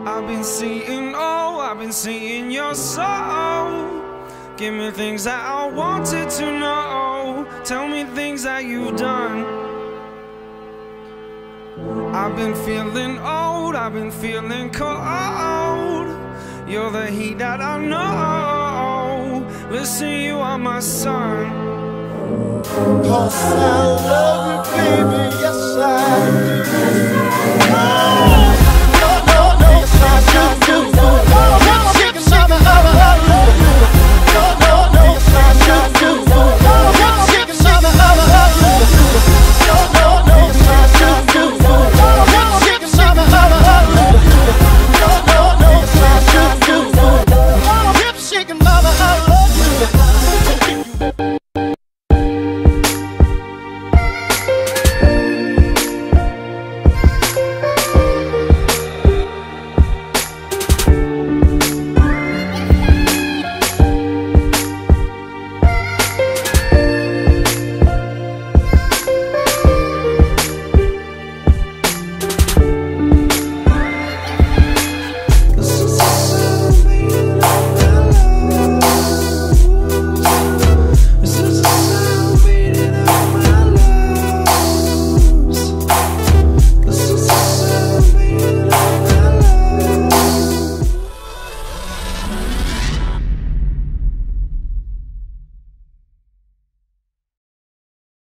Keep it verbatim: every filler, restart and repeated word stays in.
I've been seeing, oh, I've been seeing your soul. Give me things that I wanted to know. Tell me things that you've done. I've been feeling old, I've been feeling cold. You're the heat that I know. Listen, you are my sun. 'Cause I love you, baby, yes I do. Oh!